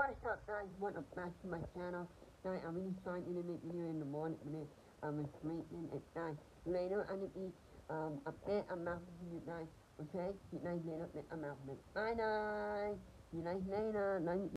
What is up, guys? Welcome back to my channel. Guys, I'm really trying to make video in the morning when I'm sleeping. And guys, later I'm gonna be update I'm out with you guys. Okay? See you guys later. I'm out. Bye, guys. See you guys later.